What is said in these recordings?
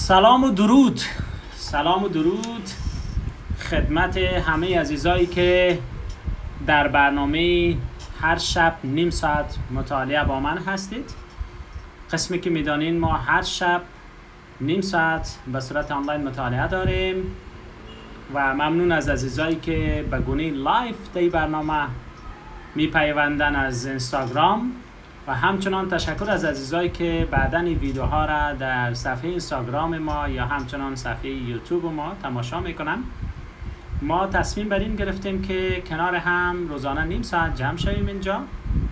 سلام و درود خدمت همه عزیزایی که در برنامه هر شب نیم ساعت مطالعه با من هستید. قسمی که میدانین ما هر شب نیم ساعت به صورت آنلاین مطالعه داریم و ممنون از عزیزایی که به گونه لایف در برنامه میپیوندن از اینستاگرام و همچنان تشکر از عزیزایی که بعداً این ویدیوها را در صفحه اینستاگرام ما یا همچنان صفحه یوتیوب ما تماشا میکنن. ما تصمیم بر این گرفتیم که کنار هم روزانه نیم ساعت جمع شویم اینجا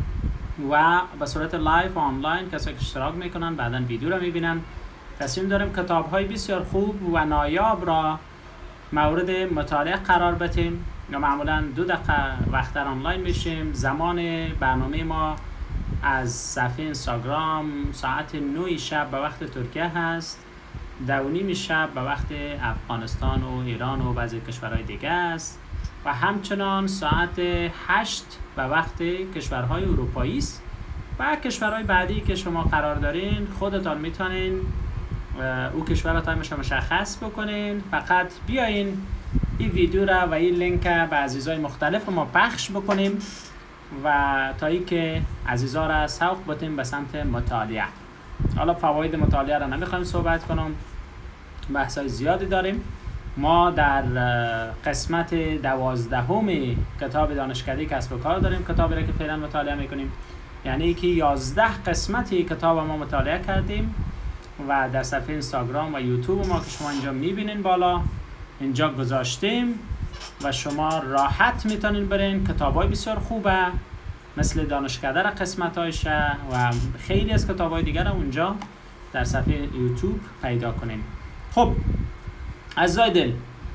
و به صورت لایف و آنلاین کسایی که اشتراک میکنن بعداً ویدیو را میبینن. تصمیم داریم کتاب‌های بسیار خوب و نایاب را مورد مطالعه قرار بدیم. یا معمولاً 2 دقیقه وقت در آنلاین میشیم. زمان برنامه ما از صفحه اینستاگرام ساعت 9 شب به وقت ترکیه هست، 2:30 شب به وقت افغانستان و ایران و بعضی کشورهای دیگه است و همچنان ساعت 8 به وقت کشورهای اروپایی است و کشورهای بعدی که شما قرار دارین خودتان میتونین او کشور را تایمش مشخص بکنین. فقط بیاین این ویدیو را و این لینک به عزیزای مختلف ما پخش بکنیم و تا ای که عزیزا را سوق بتیم به سمت مطالعه. حالا فواید مطالعه را نمیخوایم صحبت کنم، بحثای زیادی داریم. ما در قسمت 12 کتاب دانشکده کسب و کار داریم، کتابی را که فعلا مطالعه میکنیم، یعنی که 11 قسمتی کتاب ما مطالعه کردیم و در صفحه اینستاگرام و یوتیوب ما که شما اینجا میبینین بالا اینجا گذاشتیم و شما راحت میتونین برین. کتابای بسیار خوبه مثل دانشکده را قسمتایشه و خیلی از کتابای دیگر را اونجا در صفحه یوتیوب پیدا کنین. خب عزیزای دل،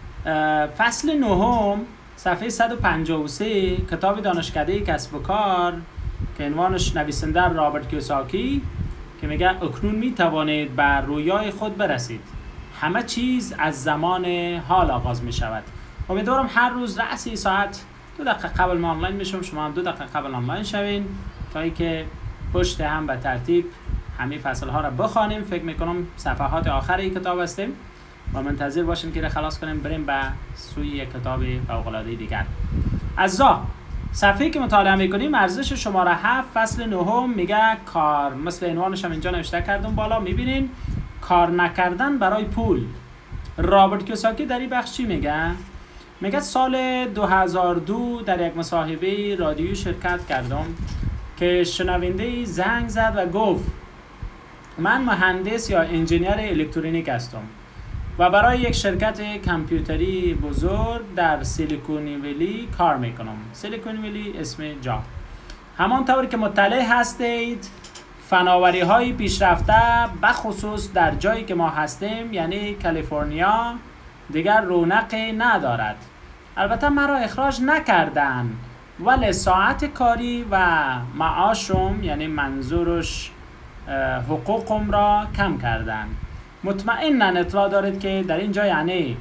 فصل 9 صفحه 153 کتاب دانشکده کسب و کار که عنوانش نویسنده رابرت کیوساکی که میگه اکنون میتوانید بر رویای خود برسید، همه چیز از زمان حال آغاز میشود. امیدوارم هر روز رأسی ساعت 2 دقیقه قبل ما آنلاین میشم، شما هم 2 دقیقه قبل آنلاین شوین تا اینکه پشت هم به ترتیب همه فصل ها را بخوانیم. فکر میکنم صفحات آخر این کتاب هستیم و منتظر باشیم که خلاص کنیم بریم به سوی یک کتاب فوق العاده دیگر. عزیزا، صفحه‌ای که مطالعه میکنیم ارزش شماره 7 فصل 9 میگه کار، مثل عنوانش هم اینجا نوشته کردم بالا میبینین، کار نکردن برای پول. رابرت کیوساکی در این بخش چی میگه؟ میگه سال 2002 در یک مصاحبه رادیویی شرکت کردم که شنونده زنگ زد و گفت من مهندس یا انجینیر الکترونیک هستم و برای یک شرکت کامپیوتری بزرگ در سیلیکون ولی کار میکنم. سیلیکون ولی اسم جا. همانطور که مطلع هستید فناوری های پیشرفته بخصوص در جایی که ما هستیم یعنی کالیفرنیا دیگر رونق ندارد. البته مرا اخراج نکردن ولی ساعت کاری و معاشم یعنی منظورش حقوقم را کم کردن. مطمئناً اطلاع دارید که در اینجا یعنی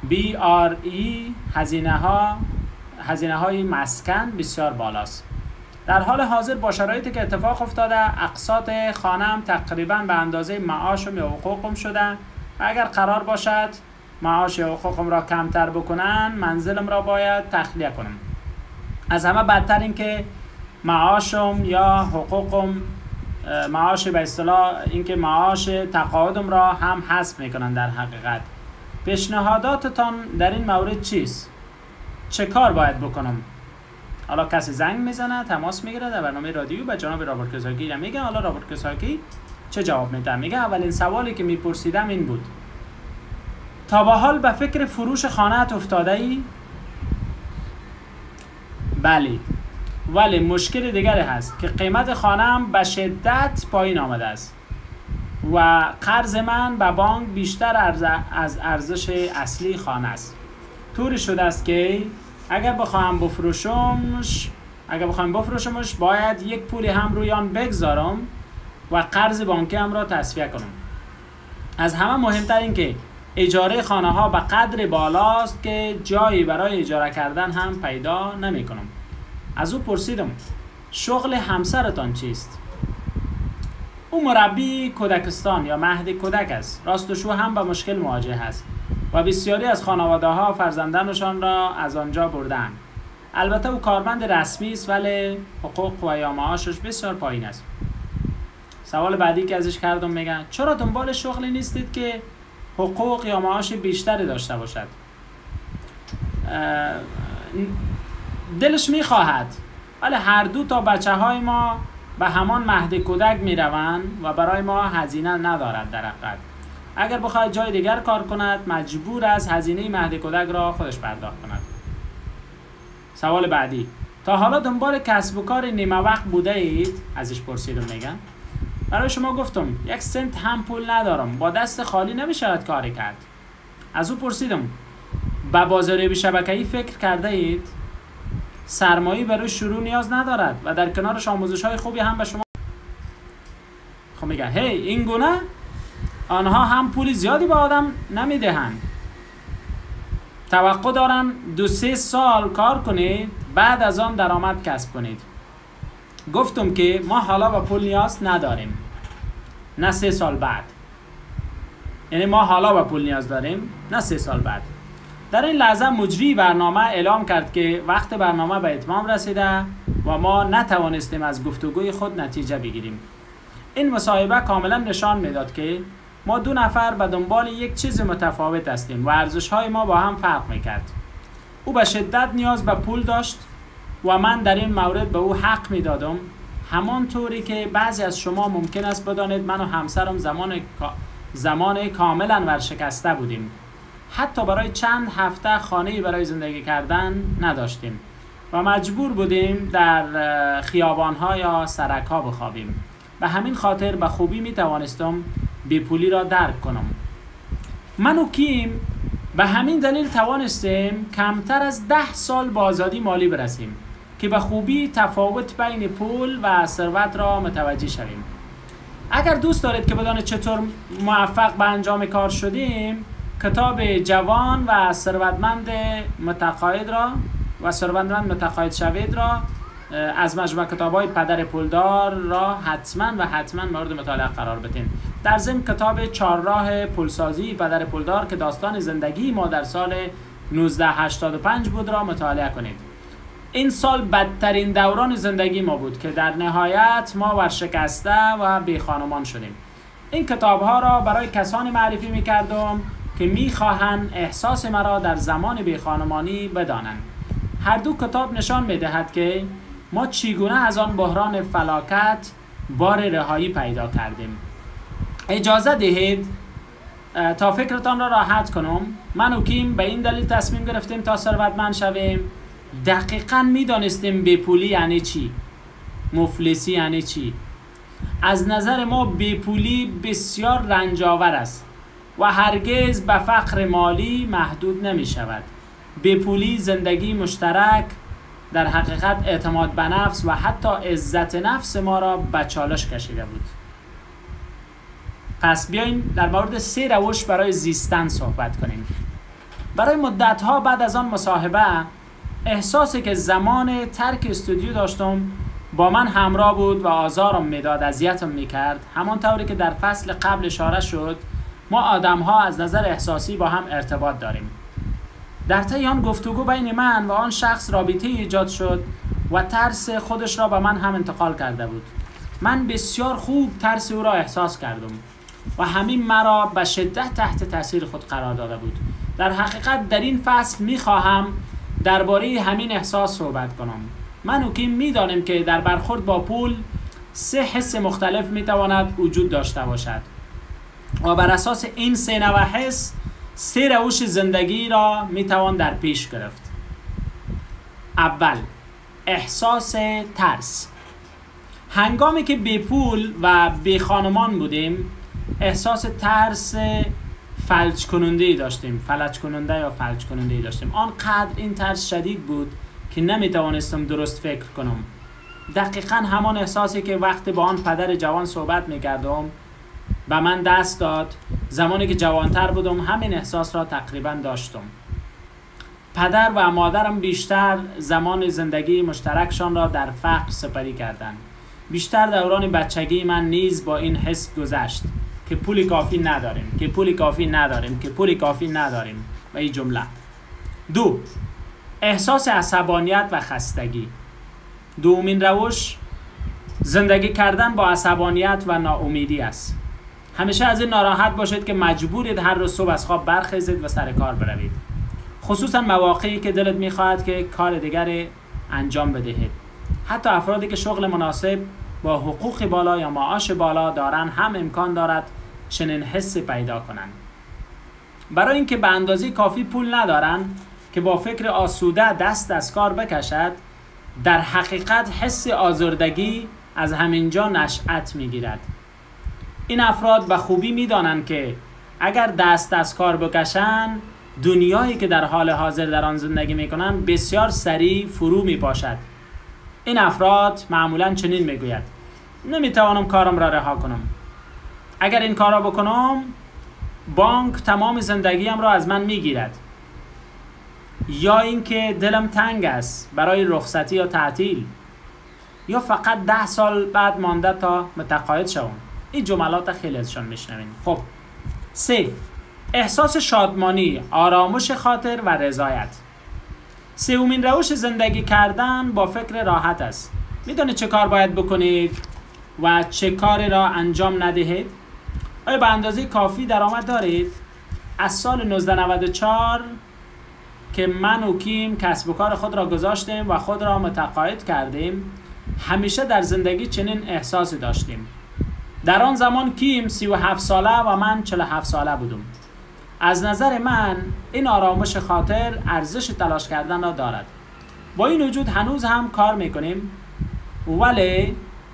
BRE هزینه های مسکن بسیار بالاست. در حال حاضر با شرایطی که اتفاق افتاده اقساط خانم تقریباً به اندازه معاشم یا حقوقم شده و اگر قرار باشد معاش یا حقوقم را کمتر بکنن منزلم را باید تخلیه کنم. از همه بدتر این که معاشم یا حقوقم معاش به اصطلاح اینکه معاش تقاعدم را هم حذف میکنن. در حقیقت پیشنهاداتتان در این مورد چیست؟ چه کار باید بکنم؟ حالا کسی زنگ میزنه، تماس میگیره در برنامه رادیو به جناب رابرت کیوساکی میگه. حالا رابرت کیوساکی چه جواب میده؟ میگه اولین سوالی که میپرسیدم این بود تا به حال به فکر فروش خانه‌ات افتاده ای؟ بله، ولی مشکل دیگری هست که قیمت خانه‌ام به شدت پایین آمده است و قرض من به بانک بیشتر از ارزش اصلی خانه است. طوری شده است که اگر بخواهم بفروشمش باید یک پولی هم روی آن بگذارم و قرض بانکی هم را تصفیه کنم. از همه مهمتر این که اجاره خانه ها به قدر بالاست که جایی برای اجاره کردن هم پیدا نمی کنم. از او پرسیدم شغل همسرتان چیست؟ او مربی کودکستان یا مهد کودک است. راست و شو هم با مشکل مواجه است و بسیاری از خانواده ها فرزندانشان را از آنجا بردن. البته او کارمند رسمی است ولی حقوق و یا معاشش بسیار پایین است. سوال بعدی که ازش کردم میگن چرا دنبال شغلی نیستید که حقوق یا معاش بیشتری داشته باشد؟ دلش میخواهد ولی هر دو تا بچه های ما به همان مهد کودک میروند و برای ما هزینه ندارد. در حقیقت اگر بخواهد جای دیگر کار کند مجبور است هزینه مهد کودک را خودش پرداخت کند. سوال بعدی تا حالا دنبال کسب و کار نیمه وقت بوده اید؟ ازش پرسیدم. میگن برای شما گفتم 1 سنت هم پول ندارم، با دست خالی نمیشود کاری کرد. از او پرسیدم به بازاریابی شبکه‌ای فکر کرده اید؟ سرمایه‌ای برای شروع نیاز ندارد و در کنارش آموزش‌های خوبی هم به شما. خب میگه این گونه آنها هم پول زیادی به آدم نمیدهند. توقع دارن 2-3 سال کار کنید بعد از آن درآمد کسب کنید. گفتم که ما حالا به پول نیاز نداریم، نه 3 سال بعد. یعنی ما حالا به پول نیاز داریم، نه 3 سال بعد. در این لحظه مجری برنامه اعلام کرد که وقت برنامه به اتمام رسیده و ما نتوانستیم از گفتگوی خود نتیجه بگیریم. این مصاحبه کاملا نشان میداد که ما 2 نفر به دنبال یک چیز متفاوت هستیم و ارزش‌های ما با هم فرق میکرد. او به شدت نیاز به پول داشت و من در این مورد به او حق میدادم، همانطوری که بعضی از شما ممکن است بدانید من و همسرم زمان کاملا ورشکسته بودیم. حتی برای چند هفته خانه‌ای برای زندگی کردن نداشتیم و مجبور بودیم در خیابان‌ها یا سرک‌ها بخوابیم. به همین خاطر به خوبی میتوانستم بیپولی را درک کنم. من و کیم به همین دلیل توانستیم کمتر از 10 سال با آزادی مالی برسیم که به خوبی تفاوت بین پول و ثروت را متوجه شویم. اگر دوست دارید که بدانید چطور موفق به انجام کار شدیم، کتاب جوان و ثروتمند متقاعد شوید را از مجموعه کتاب‌های پدر پولدار را حتما مورد مطالعه قرار بدین. در ضمن کتاب 4 راه پولسازی پدر پولدار که داستان زندگی ما در سال 1985 بود را مطالعه کنید. این سال بدترین دوران زندگی ما بود که در نهایت ما ورشکسته و بی خانمان شدیم. این کتاب‌ها را برای کسانی معرفی می‌کردم که می‌خواهند احساس مرا در زمان بی خانمانی بدانند. هر دو کتاب نشان می‌دهد که ما چگونه از آن بحران فلاکت بار رهایی پیدا کردیم. اجازه دهید تا فکرتان را راحت کنم. من و کیم به این دلیل تصمیم گرفتیم تا ثروتمند شویم. دقیقاً می‌دانستیم بیپولی یعنی چی، مفلسی یعنی چی. از نظر ما بیپولی بسیار رنجاور است و هرگز به فقر مالی محدود نمی شود. بیپولی زندگی مشترک، در حقیقت اعتماد به نفس و حتی عزت نفس ما را به چالش کشیده بود. پس بیاین در مورد 3 روش برای زیستن صحبت کنیم. برای مدت‌ها بعد از آن مصاحبه احساسی که زمان ترک استودیو داشتم با من همراه بود و آزارم میداد، اذیتم میکرد. همانطوری که در فصل قبل اشاره شد، ما آدم‌ها از نظر احساسی با هم ارتباط داریم. در طی آن گفتگو بین من و آن شخص رابطه ایجاد شد و ترس خودش را به من هم انتقال کرده بود. من بسیار خوب ترس او را احساس کردم و همین مرا به شدت تحت تاثیر خود قرار داده بود. در حقیقت در این فصل می‌خواهم درباره همین احساس صحبت کنم. من و کیم می‌دانیم که در برخورد با پول 3 حس مختلف می‌تواند وجود داشته باشد و بر اساس این 3 نوع حس 3 روش زندگی را می‌توان در پیش گرفت. اول، احساس ترس. هنگامی که بی پول و بی خانمان بودیم، احساس ترس فلج کننده داشتیم. آنقدر این ترس شدید بود که نمیتوانستم درست فکر کنم. دقیقاً همان احساسی که وقتی با آن پدر جوان صحبت میکردم به من دست داد. زمانی که جوانتر بودم همین احساس را تقریباً داشتم. پدر و مادرم بیشتر زمان زندگی مشترکشان را در فقر سپری کردند. بیشتر دوران بچگی من نیز با این حس گذشت که پول کافی نداریم، که پول کافی نداریم، که پول کافی نداریم و این جمله. 2. احساس عصبانیت و خستگی. دومین روش زندگی کردن با عصبانیت و ناامیدی است. همیشه از این ناراحت باشید که مجبورید هر روز صبح از خواب برخیزید و سر کار بروید، خصوصا مواقعی که دلت میخواهد که کار دیگری انجام بدهید. حتی افرادی که شغل مناسب با حقوق بالا یا معاش بالا دارند هم امکان دارد چنین حسی پیدا کنند. برای اینکه به اندازه کافی پول ندارند که با فکر آسوده دست از کار بکشد، در حقیقت حس آزردگی از همینجا نشأت میگیرد. این افراد به خوبی میدانند که اگر دست از کار بکشند، دنیایی که در حال حاضر در آن زندگی میکنند بسیار سریع فرو میپاشد. این افراد معمولا چنین میگوید: نمیتوانم کارم را رها کنم. اگر این کار را بکنم، بانک تمام زندگیم را از من میگیرد. یا اینکه دلم تنگ است برای رخصتی یا تعطیل، یا فقط 10 سال بعد مانده تا متقاعد شوم. این جملات خیلی ازشان میشنوین. خب 3. احساس شادمانی، آرامش خاطر و رضایت. سومین روش زندگی کردن با فکر راحت است. میدونید چه کار باید بکنید و چه کاری را انجام ندهید؟ آیا به اندازه کافی درآمد دارید؟ از سال 1994 که من و کیم کسب و کار خود را گذاشتیم و خود را متقاعد کردیم، همیشه در زندگی چنین احساسی داشتیم. در آن زمان کیم 37 ساله و من 47 ساله بودم. از نظر من این آرامش خاطر ارزش تلاش کردن را دارد. با این وجود هنوز هم کار میکنیم، ولی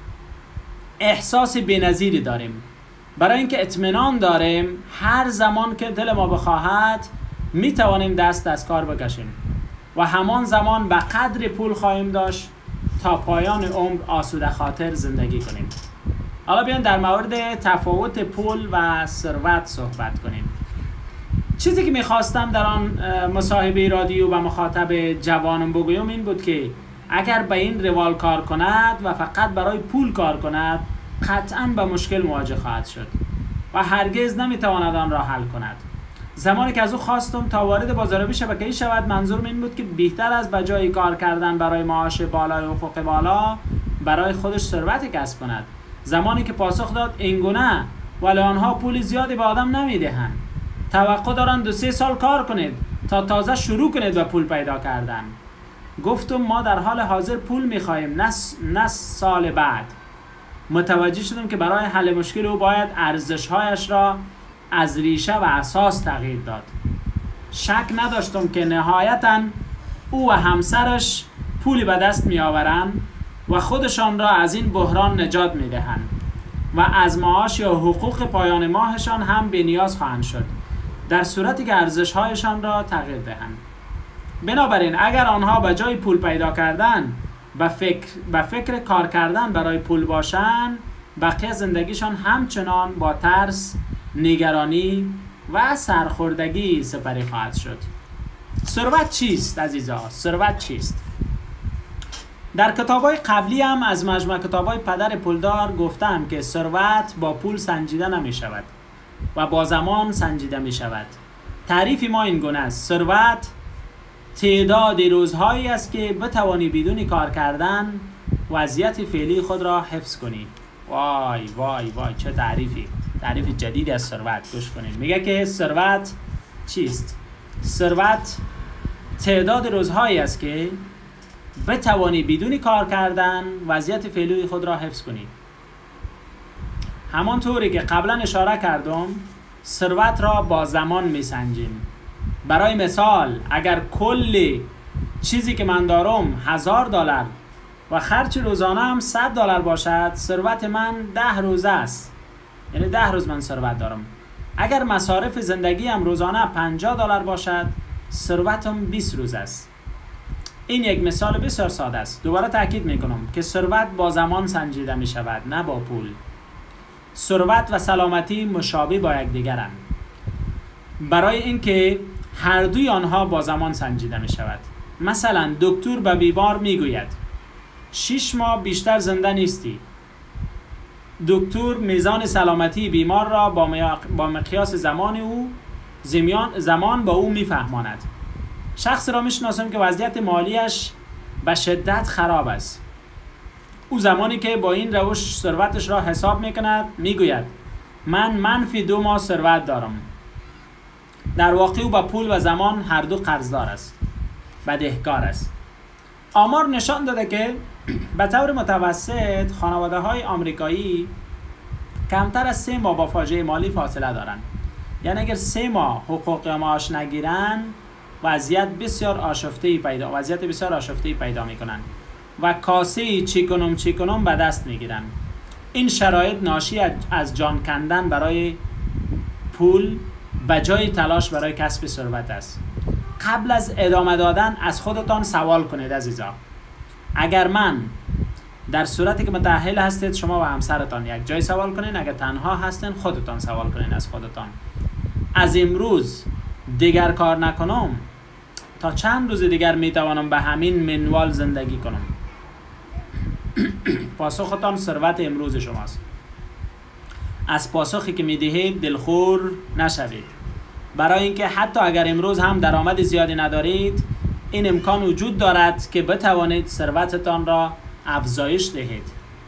احساس بی‌نظیری داریم، برای اینکه اطمینان داریم هر زمان که دل ما بخواهد میتوانیم دست از کار بکشیم و همان زمان به قدر پول خواهیم داشت تا پایان عمر آسوده خاطر زندگی کنیم. حالا بیاین در مورد تفاوت پول و ثروت صحبت کنیم. چیزی که میخواستم در آن مصاحبه رادیو و مخاطب جوانم بگویم این بود که اگر به این روال کار کند و فقط برای پول کار کند، قطعاً به مشکل مواجه خواهد شد و هرگز نمیتواند آن را حل کند. زمانی که از او خواستم تا وارد بازاریابی شبکه‌ای شود، منظورم این بود که بهتر از بجای کار کردن برای معاش بالا و حقوق بالا، برای خودش ثروتی کسب کند. زمانی که پاسخ داد اینگونه، ولی آنها پول زیادی به آدم نمیدهند. توقع دارند 2-3 سال کار کنید تا تازه شروع کنید به پول پیدا کردن. گفتم ما در حال حاضر پول میخواهیم، نه سال بعد. متوجه شدم که برای حل مشکل او باید ارزش‌هایش را از ریشه و اساس تغییر داد. شک نداشتم که نهایتاً او و همسرش پولی به دست می آورند و خودشان را از این بحران نجات می دهند و از معاش یا حقوق پایان ماهشان هم به نیاز خواهند شد، در صورتی که ارزش‌هایشان را تغییر دهند. بنابراین اگر آنها به جای پول پیدا کردن به فکر کار کردن برای پول باشند، بقیه زندگیشان همچنان با ترس، نگرانی و سرخوردگی سپری خواهد شد. ثروت چیست عزیزا؟ ثروت چیست؟ در کتاب‌های قبلی هم از مجموعه کتاب‌های پدر پولدار گفتم که ثروت با پول سنجیده نمی شود و با زمان سنجیده می شود. تعریف ما این گونه است: ثروت تعداد روزهایی است که بتوانی بدون کار کردن وضعیت فعلی خود را حفظ کنی. وای وای وای چه تعریفی! تعریف جدیدی از ثروت. گوش کنید. میگه که ثروت چیست؟ ثروت تعداد روزهایی است که بتوانی بدون کار کردن وضعیت فعلی خود را حفظ کنی. همانطوری که قبلا اشاره کردم، ثروت را با زمان میسنجیم. برای مثال اگر کل چیزی که من دارم $1000 و خرج روزانه هم $100 باشد، ثروت من 10 روزه است. یعنی 10 روز من ثروت دارم. اگر مصارف زندگی هم روزانه $50 باشد، ثروتم 20 روز است. این یک مثال بسیار ساده است. دوباره تاکید میکنم که ثروت با زمان سنجیده می شود، نه با پول. ثروت و سلامتی مشابه با یکدیگرند، برای اینکه هر دوی آنها با زمان سنجیده می شود. مثلا دکتر به بیمار می گوید 6 ماه بیشتر زنده نیستی، دکتر میزان سلامتی بیمار را با مقیاس زمان با او میفهماند. شخص را میشناسم که وضعیت مالیش به شدت خراب است. او زمانی که با این روش ثروتش را حساب میکند میگوید من منفی 2 ماه ثروت دارم. در واقع او با پول و زمان هر دو قرضدار است، بدهکار است. آمار نشان داده که به طور متوسط خانواده های آمریکایی کمتر از 3 ماه با فاجعه مالی فاصله دارند. یعنی اگر 3 ماه حقوق معاش نگیرن وضعیت بسیار آشفته پیدا میکنن و کاسه چی کنم به دست میگیرن. این شرایط ناشی از جان کندن برای پول به جای تلاش برای کسب ثروت است. قبل از ادامه دادن از خودتان سوال کنید عزیزا. اگر من در صورتی که متأهل هستید شما و همسرتان یک جای سوال کنین، اگر تنها هستین خودتان سوال کنین از خودتان. از امروز دیگر کار نکنم تا چند روز دیگر میتوانم به همین منوال زندگی کنم؟ پاسختان ثروت امروز شماست. از پاسخی که میدهید دلخور نشوید، برای اینکه حتی اگر امروز هم درآمد زیادی ندارید این امکان وجود دارد که بتوانید ثروتتان را افزایش دهید.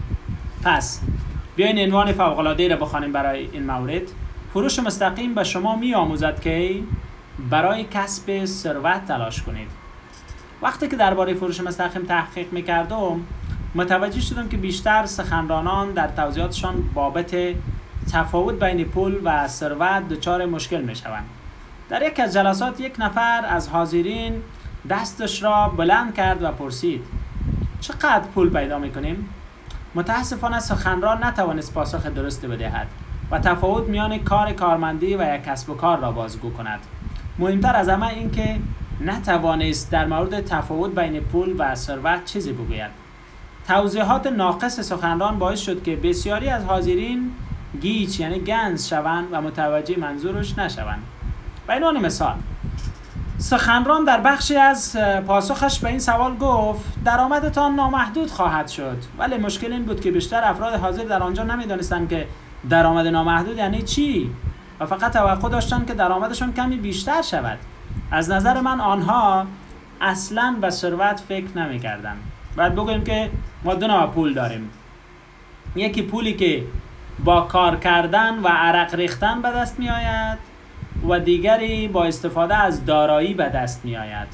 پس بیاین عنوان فوق‌العاده را بخوانیم برای این مورد. فروش مستقیم به شما می آموزد که برای کسب ثروت تلاش کنید. وقتی که درباره فروش مستقیم تحقیق می‌کردم متوجه شدم که بیشتر سخنرانان در توضیحاتشان بابت تفاوت بین پول و ثروت دچار مشکل می‌شوند. در یک از جلسات یک نفر از حاضرین دستش را بلند کرد و پرسید چقدر پول پیدا می‌کنیم؟ متاسفانه سخنران نتوانست پاسخ درستی بدهد و تفاوت میان کار کارمندی و یک کسب و کار را بازگو کند. مهمتر از همه این که نتوانست در مورد تفاوت بین پول و ثروت چیزی بگوید. توضیحات ناقص سخنران باعث شد که بسیاری از حاضرین گیج یعنی گنز شوند و متوجه منظورش نشوند. به عنوان مثال سخنران در بخشی از پاسخش به این سوال گفت درآمدتان نامحدود خواهد شد، ولی مشکل این بود که بیشتر افراد حاضر در آنجا نمیدانستند که درآمد نامحدود یعنی چی و فقط توقع داشتند که درآمدشان کمی بیشتر شود. از نظر من آنها اصلاً به ثروت فکر نمی‌کردند. باید بگوییم که ما 2 نوع پول داریم. یکی پولی که با کار کردن و عرق ریختن به دست می آید و دیگری با استفاده از دارایی به دست می آید.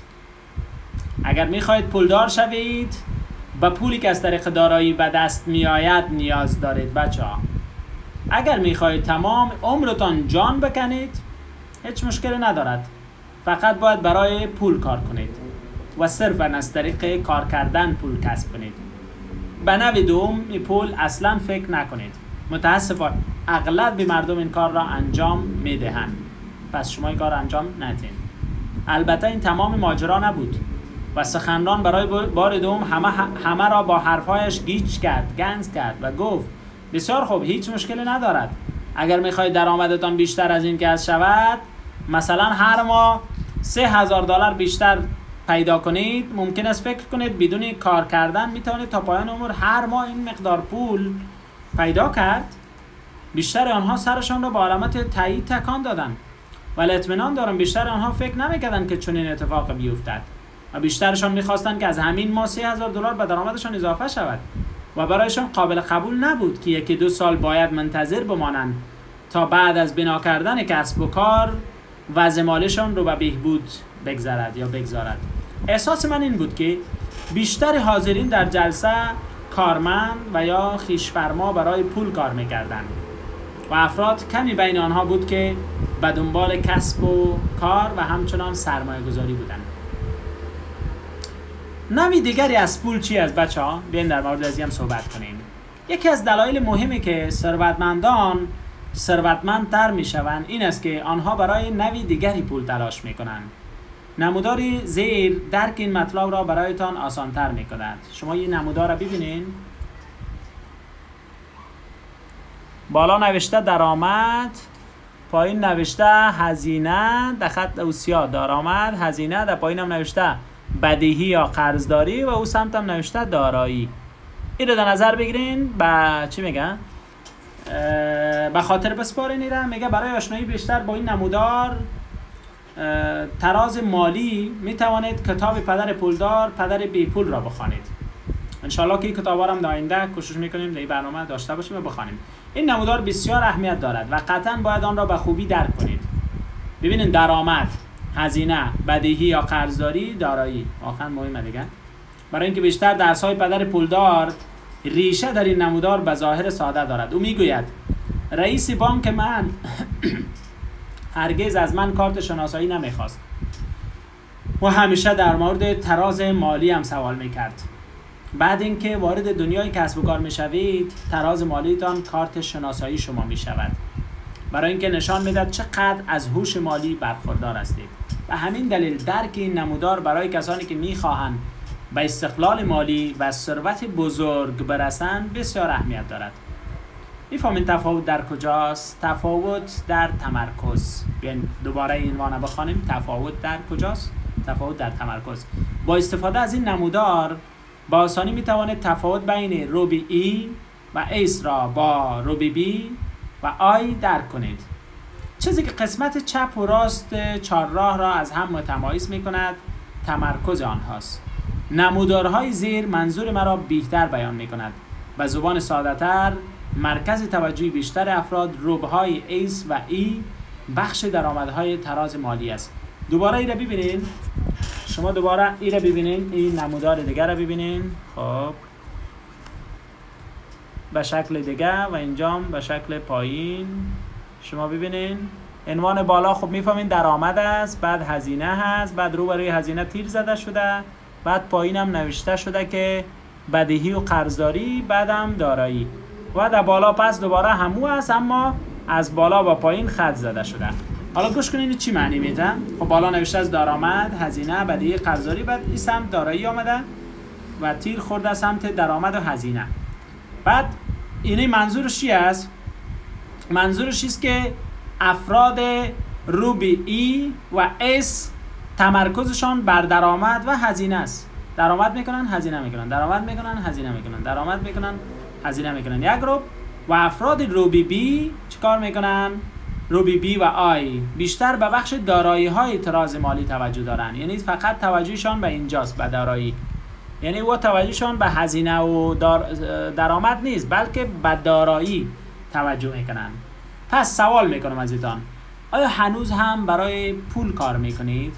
اگر می خواهید پولدار شوید به پولی که از طریق دارایی به دست می آید نیاز دارید بچه‌ها. اگر می خواهید تمام عمرتان جان بکنید هیچ مشکلی ندارد، فقط باید برای پول کار کنید و صرفاً از طریق کار کردن پول کسب کنید. به نوع دوم پول اصلا فکر نکنید. متاسفانه اغلب مردم این کار را انجام میدهند، پس شما این کار انجام ندید. البته این تمام ماجرا نبود و سخنران برای بار دوم همه را با حرفایش گیج کرد، گنز کرد و گفت بسیار خوب، هیچ مشکلی ندارد. اگر میخواهید درآمدتان بیشتر از این که شود، مثلا هر ماه $3,000 بیشتر پیدا کنید، ممکن است فکر کنید بدون کار کردن میتوانید تا پایان عمر هر ماه این مقدار پول پیدا کرد. بیشتر آنها سرشان را با علامت تایید تکان دادند، ولی اطمینان دارم بیشتر آنها فکر نمیکردند که چنین اتفاق بیفتد و بیشترشان میخواستند که از همین ماه $3,000 به درآمدشان اضافه شود و برایشان قابل قبول نبود که 1-2 سال باید منتظر بمانند تا بعد از بنا کردن کسب و کار وضع مالیشان رو به بهبود بگذارد. احساس من این بود که بیشتر حاضرین در جلسه کارمند و یا خویشفرما برای پول کار میکردند و افراد کمی بین آنها بود که به دنبال کسب و کار و همچنان سرمایه گذاری بودند. نوع دیگری از پول چی است بچه‌ها؟ بیاین در مورد از این هم صحبت کنیم. یکی از دلایل مهمی که ثروتمندان ثروتمندتر میشوند این است که آنها برای نوع دیگری پول تلاش میکنند. نموداری زیر درک این مطلب را برایتان آسانتر میکند. شما این نمودار را ببینین. بالا نوشته درآمد، پایین نوشته هزینه، در خط اوسیا درآمد، هزینه، در پایین هم نوشته بدیهی یا قرضداری و او سمت هم نوشته دارایی. این رو در نظر بگیرین. با چی میگن؟ به خاطر بسپارین ایره. میگه برای آشنایی بیشتر با این نمودار تراز مالی می توانید کتاب پدر پولدار پدر بی پول را بخوانید. انشالله که این کتابا رو هم در آینده کوشش میکنیم در این برنامه داشته باشیم و بخوانیم. این نمودار بسیار اهمیت دارد و قطعا باید آن را به خوبی درک کنید. ببینید درآمد، هزینه، بدیهی یا قرضداری، دارایی واقعا مهمه دیگه. برای اینکه بیشتر درس‌های پدر پولدار ریشه در این نمودار به ظاهر ساده دارد. او میگوید رئیس بانک من هرگز از من کارت شناسایی نمیخواست و همیشه در مورد تراز مالی هم سوال میکرد. بعد اینکه وارد دنیای کسب و کار میشوید تراز مالیتان کارت شناسایی شما میشود، برای اینکه نشان میدهد چقدر از هوش مالی برخوردار هستید. و همین دلیل درک این نمودار برای کسانی که میخواهند به استقلال مالی و ثروت بزرگ برسند بسیار اهمیت دارد. میفهمین تفاوت در کجاست؟ تفاوت در تمرکز. بیاین دوباره این عنوان بخوانیم. تفاوت در کجاست؟ تفاوت در تمرکز. با استفاده از این نمودار با آسانی میتوانید تفاوت بین روبی ای و ایس را با روبی بی و آی درک کنید. چیزی که قسمت چپ و راست چهارراه را از هم متمایز میکند تمرکز آنهاست. نمودارهای زیر منظور مرا بیشتر بیان میکند. به زبان ساده تر مرکز توجه بیشتر افراد روبهای ایس و ای بخش درآمدهای تراز مالی است. دوباره ای را ببینین. شما دوباره ای را ببینین. این نمودار دیگر را ببینین. خب به شکل دیگه و اینجام به شکل پایین شما ببینین. عنوان بالا خب میفهمین درآمد است، بعد هزینه هست، بعد رو برای هزینه تیر زده شده، بعد پایین هم نوشته شده که بدیهی و قرضداری، بعدم دارایی و در بالا پس دوباره همو هست اما از بالا با پایین خط زده شده. حالا گوش کنین چی معنی میده. خب بالا نوشته از درآمد، هزینه، بدیهی، قرضداری، بعد این سمت دارایی آمده و تیر خورده سمت درآمد و هزینه. بعد اینه منظورش چی است؟ منظورش است که افراد روبی ای و اس تمرکزشان بر درآمد و هزینه است. درآمد میکنن، هزینه میکنن، درآمد میکنن، هزینه میکنن، درآمد میکنن، هزینه میکنن. یک گروه. و افراد روبی بی چیکار میکنن؟ روبی بی و آی بیشتر به بخش دارایی های تراز مالی توجه دارن. یعنی فقط توجهشان به اینجاست، به دارایی. یعنی و توجهشان به هزینه و درآمد نیست بلکه به دارایی توجه میکنن. پس سوال میکنم از ایتان، آیا هنوز هم برای پول کار میکنید؟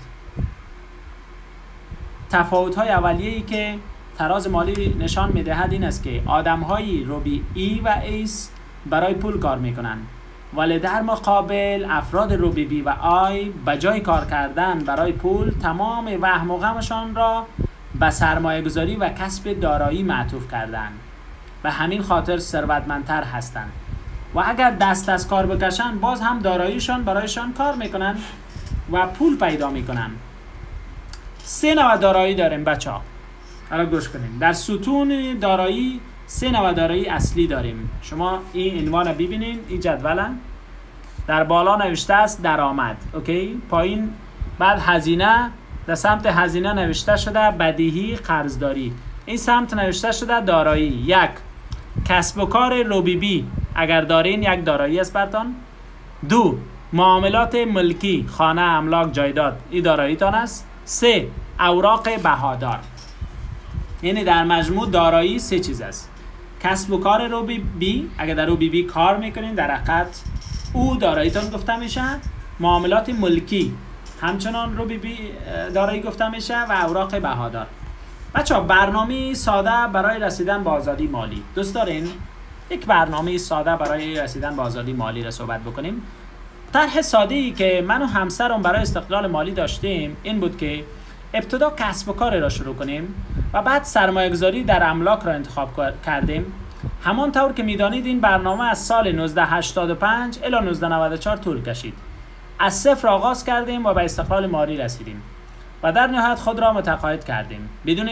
تفاوت‌های اولیه‌ای که تراز مالی نشان میدهد این است که آدم‌های روبی ای و ایس برای پول کار میکنن، ولی در مقابل افراد روبی بی و آی بجای کار کردن برای پول تمام وهم و غمشان را به سرمایه گذاری و کسب دارایی معطوف کردن. به همین خاطر ثروتمندتر هستند و اگر دست از کار بکشن باز هم داراییشان برایشان کار میکنن و پول پیدا میکنن. 3 نوع دارایی داریم بچه‌ها. حالا گوش کنین. در ستون دارایی 3 نوع دارایی اصلی داریم. شما این عنوان ببینین، این جدولن. در بالا نوشته است درآمد، اوکی؟ پایین بعد هزینه، در سمت هزینه نوشته شده بدیهی، قرضداری. این سمت نوشته شده دارایی. 1. کسب و کار روبی بی اگر دارین یک دارایی است برتان. 2. معاملات ملکی، خانه، املاک، جایداد، این داراییتان است. 3. اوراق بهادار. یعنی در مجموع دارایی 3 چیز است. کسب و کار روبی بی، اگر در روبی بی کار میکنین در حقیقت او داراییتان گفته میشه. معاملات ملکی همچنان روبی بی دارایی گفته میشه و اوراق بهادار. بچه‌ها برنامه ساده برای رسیدن به آزادی مالی. دوست دارین یک برنامه ساده برای رسیدن به آزادی مالی را صحبت بکنیم؟ طرح ساده‌ای که من و همسرم برای استقلال مالی داشتیم این بود که ابتدا کسب و کار را شروع کنیم و بعد سرمایه‌گذاری در املاک را انتخاب کردیم. همانطور که می‌دانید این برنامه از سال 1985 الی 1994 طول کشید. از صفر آغاز کردیم و به استقلال مالی رسیدیم و در نهایت خود را متقاعد کردیم بدون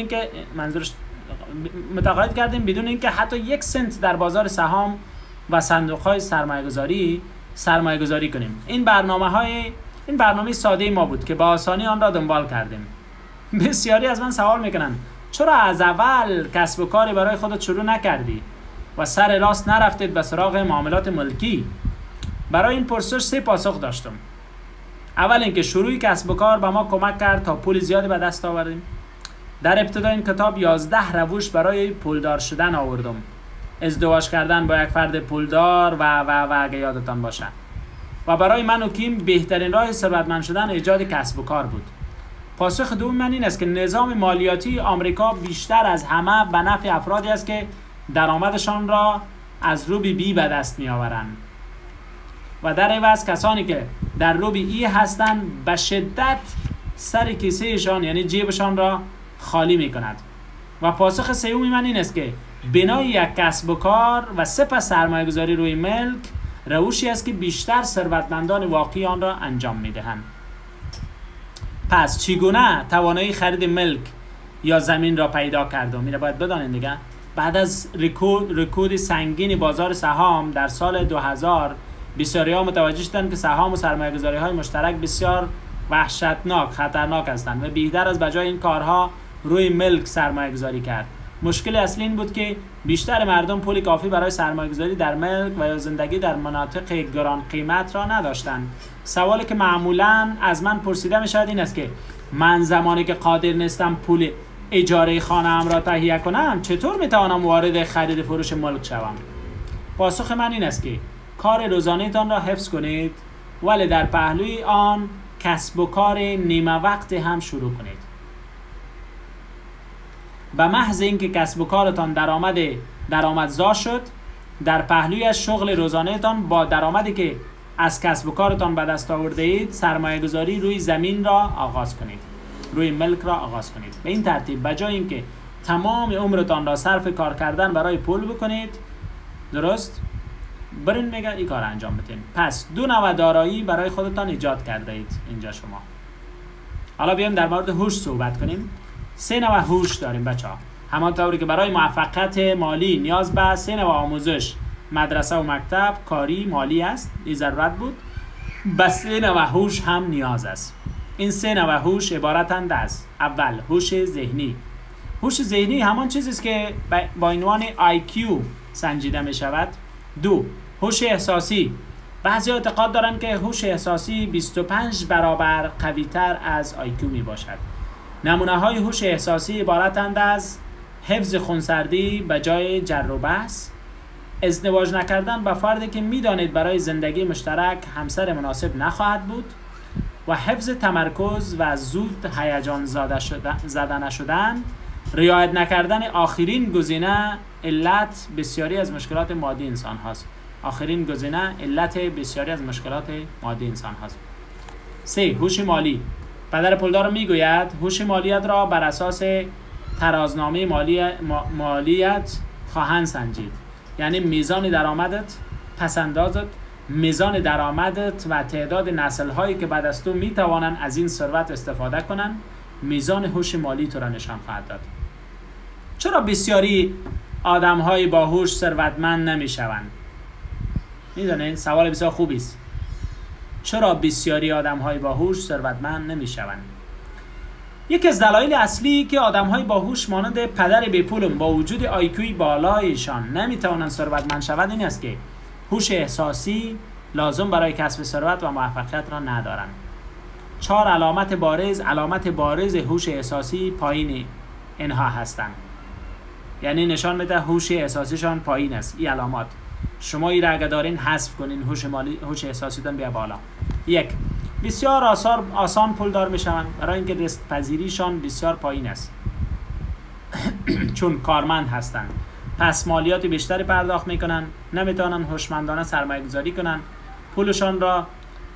اینکه حتی 1 سنت در بازار سهام و صندوق‌های سرمایه‌گذاری کنیم. این برنامه ساده ما بود که با آسانی آن را دنبال کردیم. بسیاری از من سوال میکنن چرا از اول کسب و کاری برای خودت شروع نکردی؟ و سر راست نرفتید به سراغ معاملات ملکی؟ برای این پرسش 3 پاسخ داشتم. اول اینکه شروع کسب و کار به ما کمک کرد تا پول زیادی به دست آوردیم. در ابتدای این کتاب 11 روش برای پولدار شدن آوردم. ازدواج کردن با یک فرد پولدار و اگه یادتان باشه. و برای من و کیم بهترین راه ثروتمند شدن ایجاد کسب و کار بود. پاسخ دوم من این است که نظام مالیاتی آمریکا بیشتر از همه به نفع افرادی است که درآمدشان را از روبی بی به دست می آورند و در عوض کسانی که در روبی ای هستند به شدت سر کیسهشان یعنی جیبشان را خالی می کند. و پاسخ سوم من این است که بنای یک کسب و کار و سپس سرمایه گذاری روی ملک روشی است که بیشتر ثروتمندان واقعی آن را انجام می دهند. پس چگونه توانایی خرید ملک یا زمین را پیدا کردم؟ اینو باید بدانید دیگه. بعد از رکود سنگین بازار سهام در سال 2000 بسیاری‌ها متوجه شدند که سهام و سرمایه‌گذاری‌های مشترک بسیار وحشتناک، خطرناک هستند و بهتر از بجای این کارها روی ملک سرمایه‌گذاری کرد. مشکل اصلی این بود که بیشتر مردم پول کافی برای سرمایه‌گذاری در ملک و یا زندگی در مناطق گران قیمت را نداشتند. سوالی که معمولاً از من پرسیده می شود این است که من زمانی که قادر نیستم پول اجاره خانه ام را تهیه کنم چطور می توانم وارد خرید فروش ملک شوم؟ پاسخ من این است که کار روزانه تان را حفظ کنید ولی در پهلوی آن کسب و کار نیمه وقت هم شروع کنید. به محض اینکه کسب و کارتان درآمدزا شد در پهلوی شغل روزانه تان با درآمدی که از کسب و کارتان به دست آورده اید سرمایه گذاری روی زمین را آغاز کنید، روی ملک را آغاز کنید. به این ترتیب بجای اینکه تمام عمرتان را صرف کار کردن برای پول بکنید، درست؟ برین میگه این کار انجام بدین. پس 2 نوع دارایی برای خودتان ایجاد کرده اید اینجا شما. حالا بیایم در مورد هوش صحبت کنیم. 3 نوع هوش داریم بچه‌ها. همانطوری که برای موفقیت مالی نیاز به 3 نوع آموزش مدرسه و مکتب کاری مالی است، این ضرورت بود، به 3 نوع هوش هم نیاز است. این 3 نوع هوش عبارتند از: اول هوش ذهنی. هوش ذهنی همان چیزی است که با عنوان IQ سنجیده می شود. 2 هوش احساسی. بعضی اعتقاد دارند که هوش احساسی 25 برابر قوی تر از IQ می باشد. نمونه های هوش احساسی عبارتند از حفظ خونسردی به جای جر و بحث، ازدواج نکردن با فردی که میدانید برای زندگی مشترک همسر مناسب نخواهد بود و حفظ تمرکز و زود هیجان زده نشدن، رعایت نکردن آخرین گزینه علت بسیاری از مشکلات مادی انسان هاست. آخرین گزینه علت بسیاری از مشکلات مادی انسان هاست. 3 هوش مالی. پدر پولدار میگوید هوش مالیت را بر اساس ترازنامه مالیت خواهند سنجید. یعنی میزان درآمدت، پسندازت، میزان درآمدت و تعداد نسل هایی که بعد از تو میتوانند از این ثروت استفاده کنند میزان هوش مالی تو را نشان خواهد داد. چرا بسیاری آدم های با هوش ثروتمند نمیشوند؟ میدونید سوال بسیار خوبی است. چرا بسیاری آدم های با هوش ثروتمند نمیشوند؟ یکی از دلایل اصلی که آدم های با هوش مانند پدر بی پولم با وجود آیکیوی بالایشان نمیتوانند ثروتمند شوند این است که هوش احساسی لازم برای کسب ثروت و موفقیت را ندارند. 4 علامت بارز هوش احساسی پایین اینها هستند. یعنی نشان میده هوش احساسیشان پایین است. این علامات شما این را اگه دارین حذف کنین، هوش احساسیتون بیا بالا. 1 بسیار آسان پولدار میشوند برای اینکه ریسک پذیریشان بسیار پایین است چون کارمند هستند. پس مالیات بیشتری پرداخت میکنن، نمیتونن هوشمندانه سرمایه گذاری کنن، پولشان را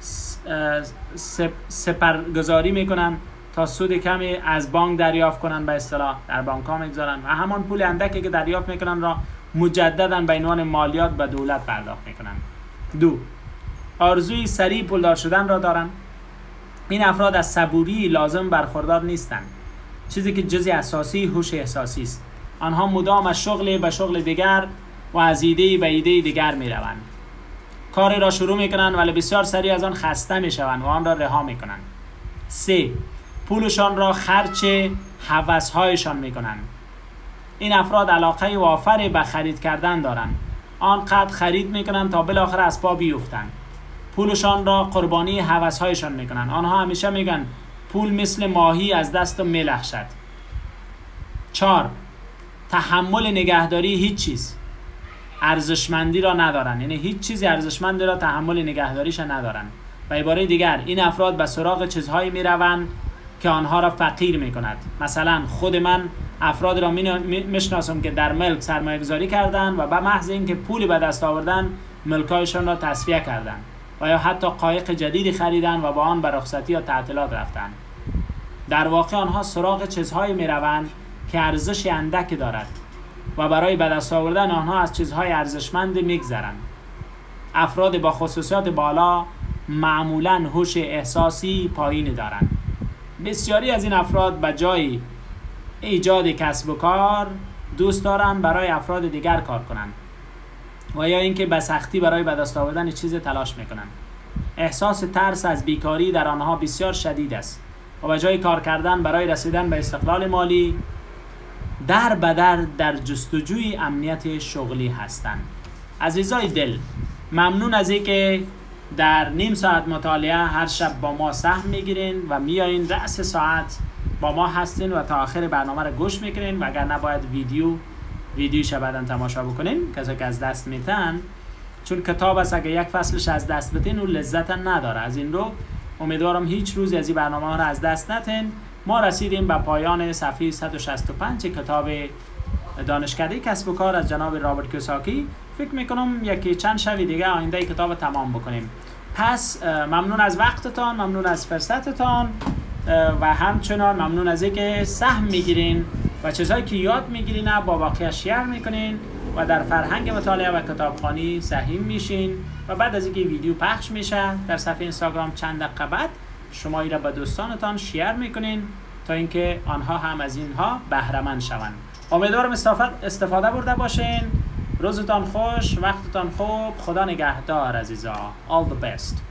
سپرگذاری میکنن تا سود کمی از بانک دریافت کنن، به اصطلاح در بانک ها میگذارن و همان پول اندکی که دریافت میکنن را مجددا به عنوان مالیات به دولت پرداخت میکنن. 2 آرزوی سریع پولدار شدن را دارند. این افراد از صبوری لازم برخوردار نیستند، چیزی که جزء اساسی هوش احساسی است. آنها مدام از شغل به شغل دیگر و از ایده به ایده دیگر می روند. کاری را شروع می کنند ولی بسیار سریع از آن خسته می شوند و آن را رها می کنند. 3 پولشان را خرج هوس‌هایشان می کنند. این افراد علاقه وافر به خرید کردن دارند. آنقدر خرید میکنند تا بالاخره از پا بیفتند. پولشان را قربانی هوس‌هایشان میکنند. آنها همیشه میگن پول مثل ماهی از دست میلغزد. 4. تحمل نگهداری هیچ چیز ارزشمندی را ندارند. یعنی هیچ چیزی ارزشمندی را تحمل نگهداریش ندارند. به عباره دیگر این افراد به سراغ چیزهایی میروند که آنها را فقیر میکند. مثلا خود من افراد را میشناسم که در ملک سرمایه گذاری کردن و به محض اینکه پولی به دست آوردن ملکایشان را تصفیه کردند و یا حتی قایق جدیدی خریدن و با آن به رخصتی یا تعطیلات رفتند. در واقع آنها سراغ چیزهایی میروند که ارزش اندکی دارد و برای به دست آوردن آنها از چیزهای ارزشمند میگذرند. افراد با خصوصیات بالا معمولاً هوش احساسی پایینی دارند. بسیاری از این افراد به جای ایجاد کسب و کار دوست دارند برای افراد دیگر کار کنند و یا اینکه به سختی برای به دست آوردن چیز تلاش میکنند. احساس ترس از بیکاری در آنها بسیار شدید است و به جای کار کردن برای رسیدن به استقلال مالی در بدر در جستجوی امنیت شغلی هستند. عزیزای دل، ممنون از اینکه در نیم ساعت مطالعه هر شب با ما سهم میگیرین و میایین رأس ساعت با ما هستین و تا آخر برنامه رو گوش میکنین و اگر نباید ویدیوش بعداً تماشا بکنین کسی که از دست میتن، چون کتاب است اگه یک فصلش از دست بتین اون لذت نداره. از این رو امیدوارم هیچ روزی از این برنامه ها رو از دست ندین. ما رسیدیم به پایان صفحه 165 کتاب دانشکده کسب و کار از جناب رابرت کیوساکی. فکر میکنم یکی چند شب دیگه آینده کتاب تمام بکنیم. پس ممنون از وقتتان، ممنون از فرصتتان و همچنان ممنون از اینکه سهم میگیرین و چیزهایی که یاد میگیرین با باقی شیر میکنین و در فرهنگ مطالعه و کتابخوانی سهیم میشین و بعد از اینکه ویدیو پخش میشه در صفحه اینستاگرام چند دقیقه بعد شما این را به دوستانتان شیر میکنین تا اینکه آنها هم از اینها بهره مند شوند. امیدوارم استفاده برده باشین. روزتان خوش، وقتتان خوب، خدا نگهدار عزیزا. All the best.